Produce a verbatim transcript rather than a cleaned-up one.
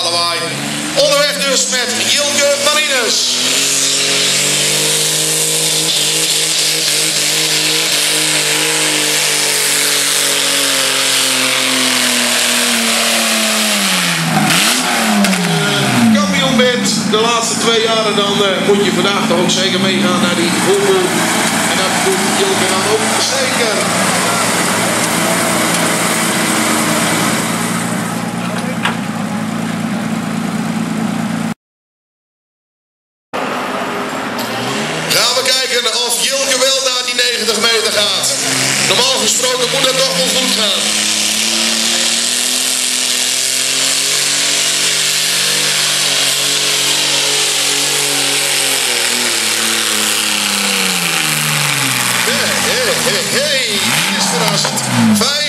halen wij. Onderweg dus met Jilke Marines. Kampioen bent de laatste twee jaren, dan uh, moet je vandaag toch ook zeker meegaan naar die Volvo. En dat doet Jilke dan ook zeker. Gaan we kijken of Jilke wel naar die negentig meter gaat. Normaal gesproken moet dat toch wel goed gaan. Hey, hey, hey, hey. Is verrassend. Vijf.